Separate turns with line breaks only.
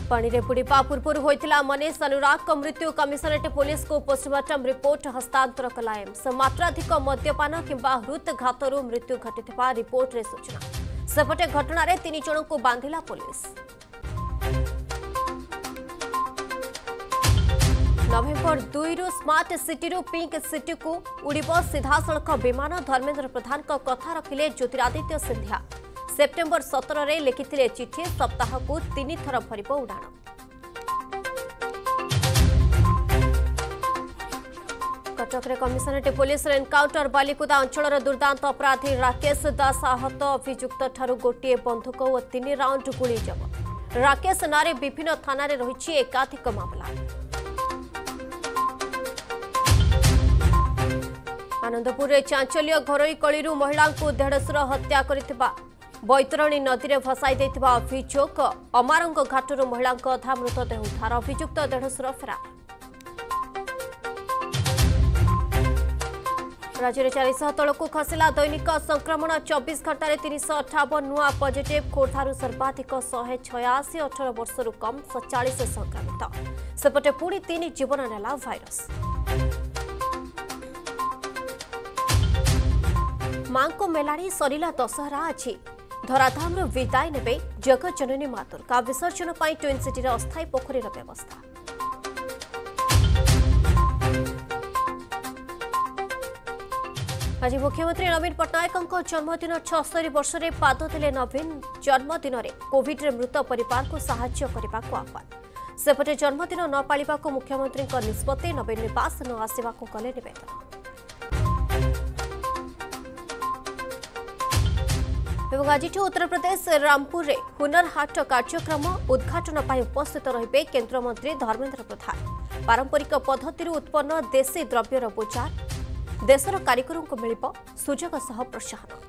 पानी रे बुड़ीबा पूर्व होइतिला मनीष अनुराग मृत्यु कमिशनरेट पुलिस को पोस्टमार्टम रिपोर्ट हस्तांतर कला एम्स मात्राधिक मद्यपान किंबा हृदघातरू मृत्यु घटिथिबा रिपोर्ट रे सूचना सेपटे घटना रे 3 जन को बांधिला पुलिस। नवेम्बर 2 रु स्मार्ट सिटी रु पिंक सिटी को उड़िब सीधासलख विमान धर्मेंद्र प्रधान का कथा रखिले ज्योतिरादित्य सिंधिया। सेप्टेम्बर 17 रे लिखिथिले चिठी सप्ताह को 3 थर भरिब उड़ाण। कटक रे कमिशनरेट पुलिस एनकाउंटर बालिकुदा अंचल दुर्दांत अपराधी राकेश दास आहत अभियुक्त ठारू गोटे बंधुक और 3 राउंड गुली जबत। राकेश नारे विभिन्न थाना रे रहिछि एकाधिक मामला। आनंदपुर रे चांचल्य घरोई कलिरु महिला को देढ़सुर हत्या करिथिबा बैतरणी नदी में भसाई देथिबा अभियोग अमारंग घाटरू महिला अधा मृतदेह उद्धार अभियुक्त देढ़सुर फेरार। राज्य में 400 तलक खसला दैनिक संक्रमण 24 घंटे 358 नुआ पॉजिटिव खोर्धारू सर्वाधिक 186 18 वर्षरू कम 47 संक्रमित सेपटे पुणी 3 जीवन नेला भाइरस। मां को मेलाणी सरिला दशहरा आज धराधाम विदाय नेबे जगत जननी मां दुर्गा विसर्जन पर ट्विन सिटी अस्थायी पोखरी व्यवस्था। आज मुख्यमंत्री नवीन पट्टनायक जन्मदिन 76 वर्ष में पाद देले नवीन जन्मदिन में कोविड रे मृत परिवार को साहाय्य करने को आह्वान सेपटे जन्मदिन न पालिबा को मुख्यमंत्री निष्पत्ति नवीन निवास न आसवा कले निवेदन। आज उत्तर प्रदेश रामपुर रे हुनर हाट कार्यक्रम उद्घाटन पर उपस्थित रहिबे केंद्र मंत्री धर्मेंद्र प्रधान। पारंपरिक पद्धति उत्पन्न देशी द्रव्यर बजार देशर कारीगरों को मिलिब सुजोग सह प्रोत्साहन।